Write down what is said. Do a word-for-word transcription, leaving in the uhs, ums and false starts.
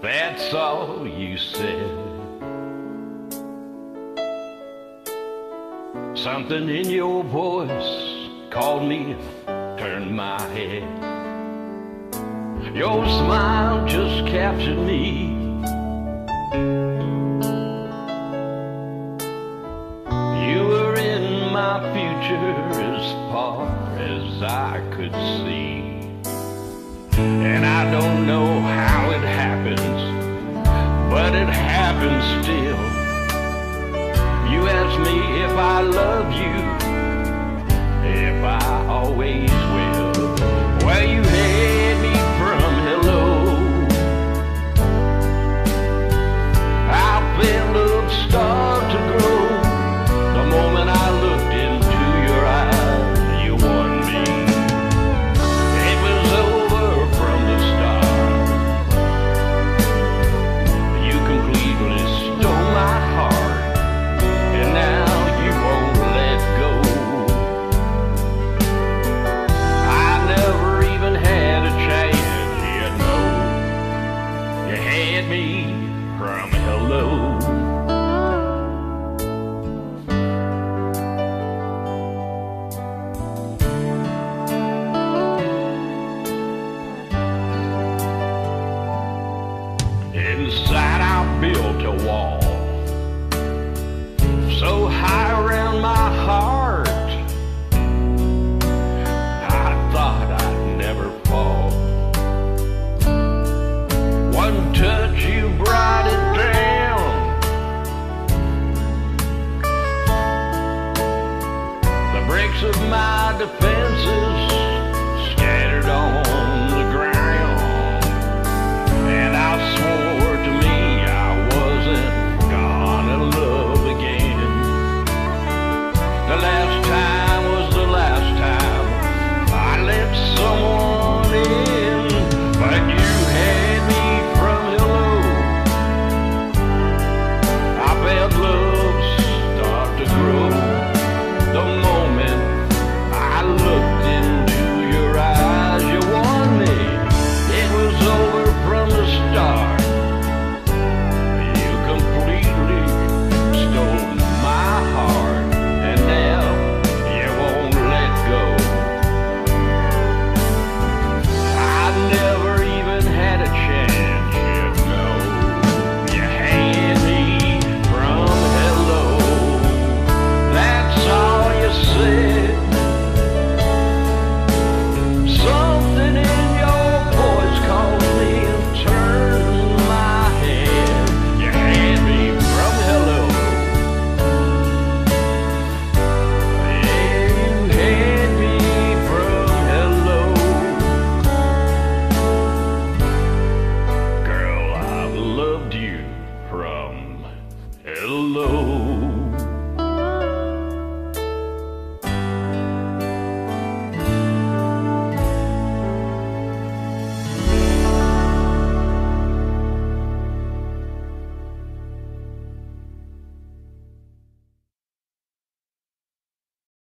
That's all you said. Something in your voice called me, turned my head. Your smile just captured me. You were in my future as far as I could see. And I don't know how it happens, but it happens still. You ask me if I love you, if I always will. Well, you had me from hello. I felt love start to grow. The moment I looked into your eyes, you won me. It was over from the start. You completely stole my heart, and now you won't let go. I never even had a chance, you know. You had me from hello. Inside I built a wall so high around my heart, I thought I'd never fall. One touch, you brought it down. The bricks of my defense